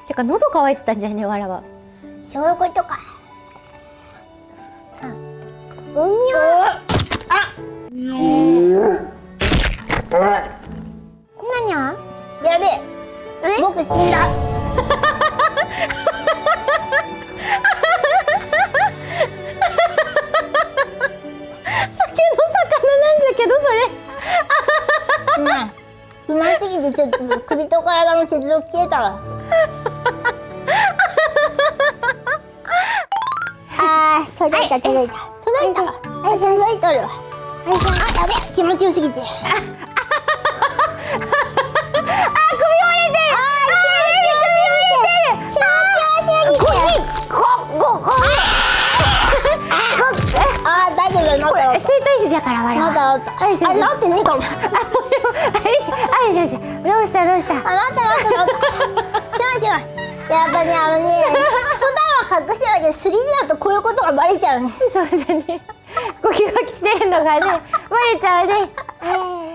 てか喉乾いてたんじゃね、わらは。 そういうことか。うみょなにゃやべえ、僕死んだ。うますぎてちょっと首と体の接続消えたわ。あー、届いた届いた届いた。はい、届いとるわ。あ、やべえ、気持ちよすぎて。あ、首折れてる。あ、大丈夫、なった。 整体師だからわら。 なったなった。あれ治ってねえかも。 あれし、どうしたどうした。 あ、なったなったなった。しまい。やっぱね、普段は隠してるけど 3D だとこういうことがバレちゃうね。 そうじゃね。ゴキゴキしてるのがね、バレちゃうね。